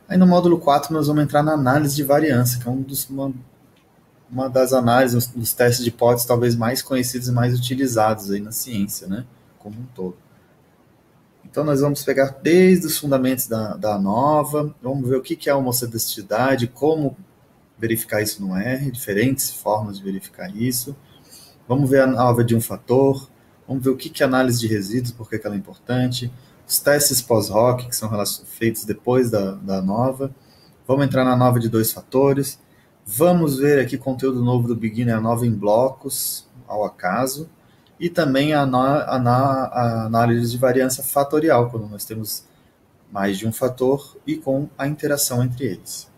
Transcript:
Aí no módulo 4 nós vamos entrar na análise de variância, que é uma das análises, dos testes de hipótese talvez mais conhecidos e mais utilizados aí na ciência, né? Como um todo. Então nós vamos pegar desde os fundamentos da ANOVA, vamos ver o que é homocedesticidade, como verificar isso no R, diferentes formas de verificar isso. Vamos ver a ANOVA de um fator, vamos ver o que é análise de resíduos, por que ela é importante, os testes pós-hoc, que são feitos depois da ANOVA. Vamos entrar na ANOVA de dois fatores. Vamos ver aqui conteúdo novo do Beginner, a ANOVA em blocos, ao acaso. E também a análise de variância fatorial, quando nós temos mais de um fator e com a interação entre eles.